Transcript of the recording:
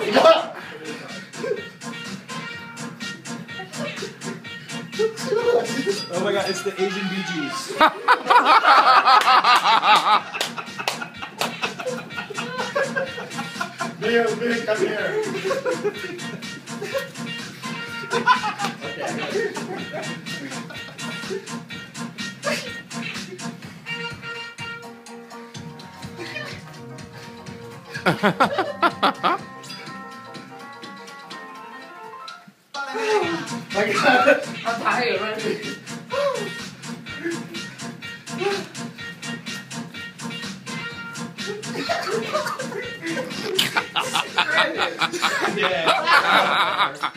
Oh my god, it's the Asian Bee Gees. Big, come here. I'm tired, man. Yeah.